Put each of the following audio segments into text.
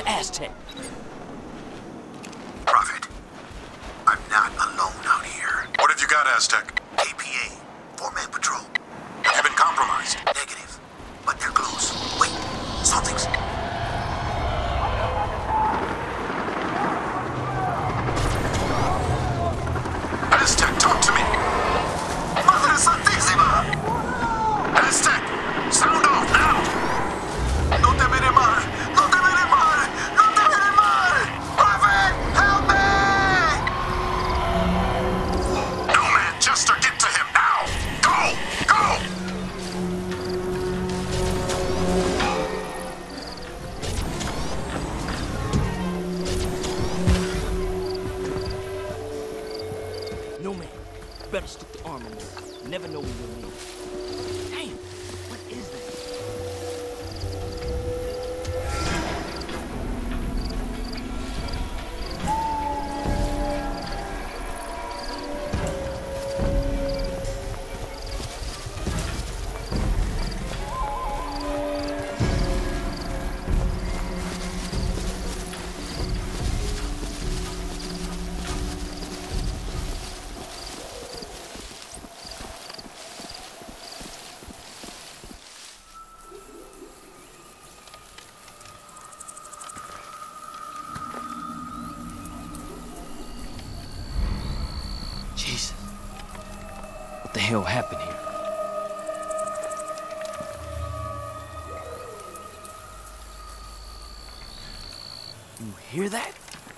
Aztec. Prophet, I'm not alone out here. What have you got, Aztec? KPA, four-man patrol. Have you been compromised? Negative, but they're close. Wait, something's... Aztec, talk to me! Madre Santísima! Aztec, sound off now! No te veré mal! No te veré mal! No te veré mal! Prophet, help me! No, man, Chester, get to him now! Go! Go! No, man. Better stick to armor mode. You never know when you'll need it. Damn! What is that? Jesus. What the hell happened here? You hear that?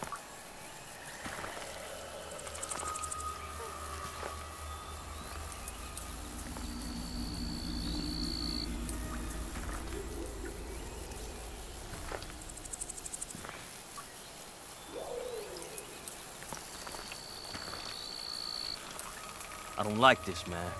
I don't like this, man.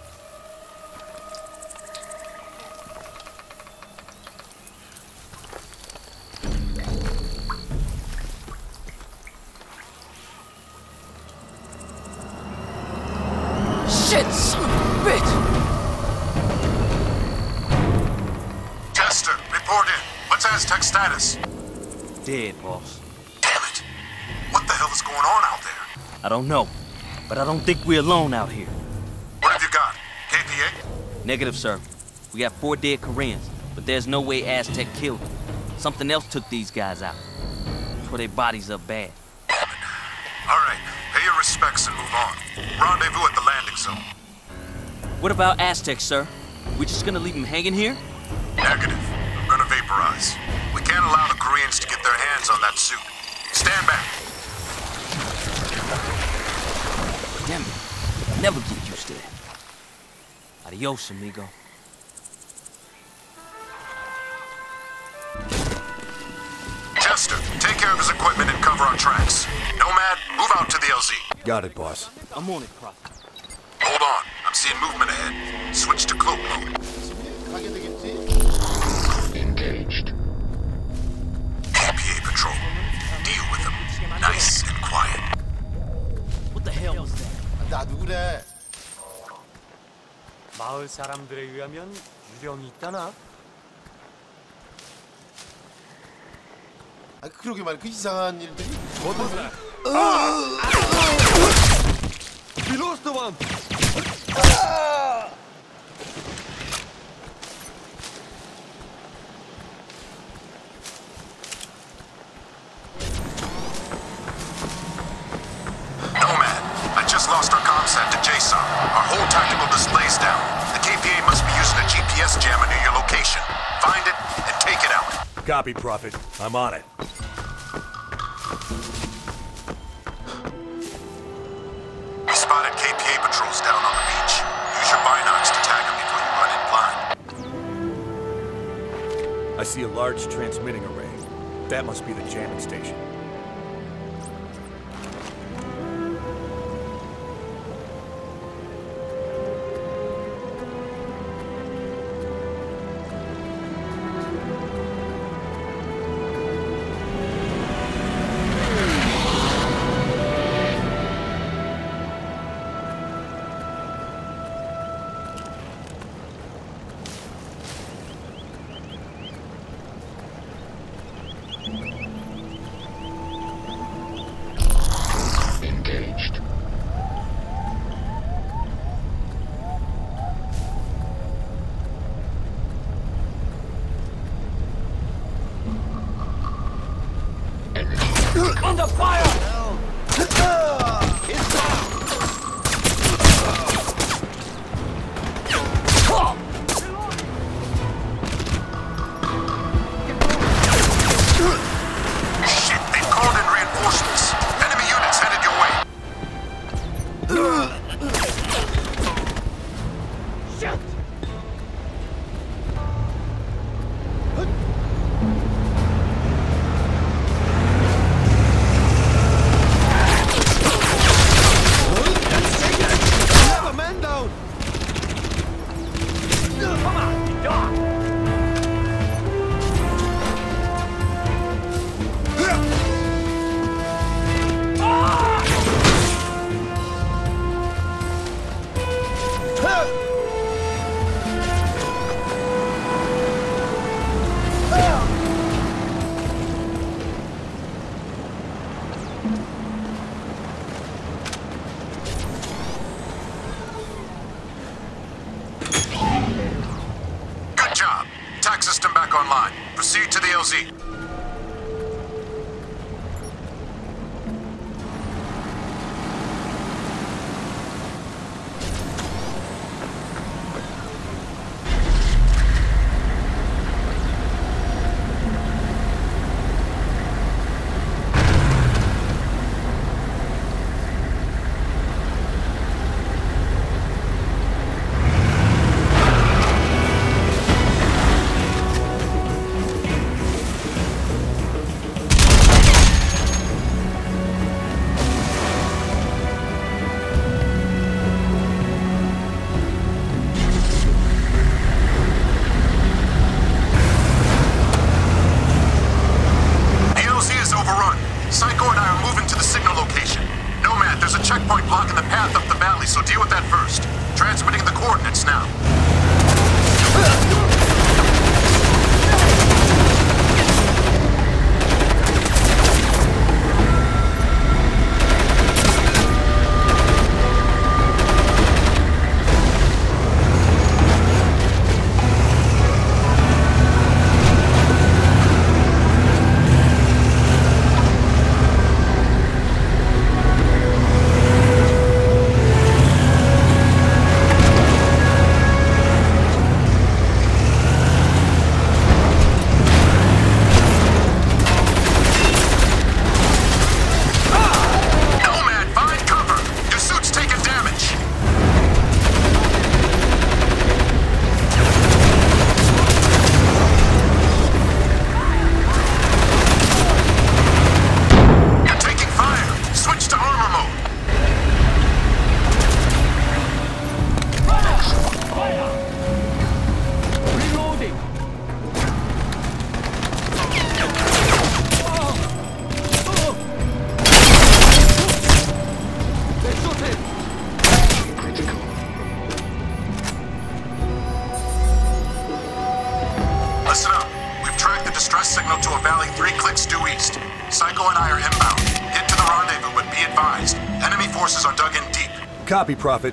Shit, son of a bitch! Chester, report in. What's Aztec's status? Dead, boss. Damn it. What the hell is going on out there? I don't know, but I don't think we're alone out here. What have you got? KPA? Negative, sir. We got 4 dead Koreans, but there's no way Aztec killed them. Something else took these guys out. Tore their bodies up bad. All right, pay your respects and move on. Rendezvous at the landing zone. What about Aztec, sir? We just gonna leave him hanging here? Negative. I'm gonna vaporize. We can't allow the Koreans to get their hands on that suit. Stand back. Damn it. Never get used to that. Adios, amigo. Chester, take care of his equipment and cover our tracks. Nomad, move out to the LZ. Got it, boss. I'm on it, Prophet. Hold on. I'm seeing movement ahead. Switch to cloak mode. Engaged. KPA patrol. Deal with them. Nice and quiet. What the hell was that? 나 누구래? 마을 사람들에 의하면 유령이 있다나? 아 그러게 말이야 그 이상한 일들이 뭐든 Милостиван! Nomad, I just lost our comsat to JSON. Our whole tactical display's down. The KPA must be using a GPS jammer near your location. Find it and take it out. Copy, Prophet. I'm on it. We spotted KPA patrols down on the beach. Use your binocs to tag them before you run in blind. I see a large transmitting array. That must be the jamming station. Under fire! Shit, they've called in reinforcements. Enemy units headed your way. Shit! Have a man down! Come on, you dog! Good job. Tac system back online. Proceed to the LZ. The LZ is overrun. Psycho and I are moving to the signal location. Nomad, there's a checkpoint blocking the path up the valley, so deal with that first. Transmitting the coordinates now. Nomad, find cover! Your suit's taking damage! You're taking fire! Switch to armor mode! Reloading! They shoot him! Listen up. We've tracked the distress signal to a valley 3 clicks due east. Psycho and I are inbound. Get to the rendezvous, but be advised. Enemy forces are dug in deep. Copy, Prophet.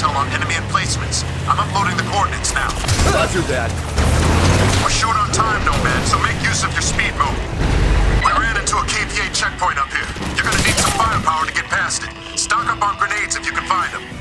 intel on enemy emplacements. I'm uploading the coordinates now. Roger that. We're short on time, Nomad, so make use of your speed mode. We ran into a KPA checkpoint up here. You're gonna need some firepower to get past it. Stock up on grenades if you can find them.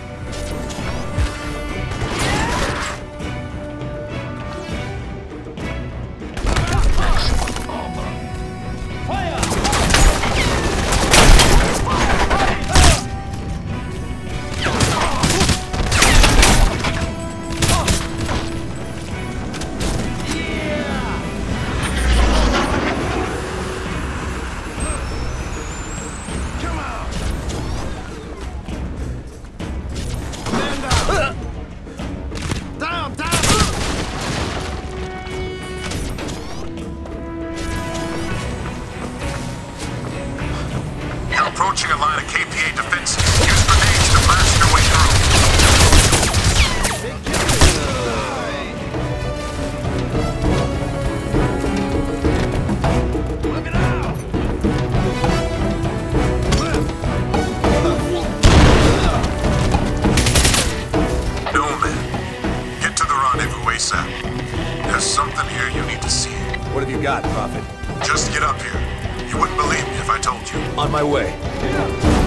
Approaching a line of KPA defenses. Use grenades to blast your way through. Nomad, get to the rendezvous ASAP. There's something here you need to see. What have you got, Prophet? Just get up here. You wouldn't believe me if I told you. On my way.